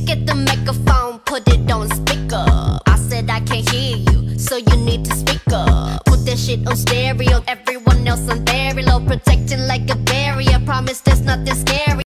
Get the megaphone, put it on speaker. I said I can't hear you, so you need to speak up. Put that shit on stereo, everyone else on very low, protecting like a barrier. Promise there's nothing scary.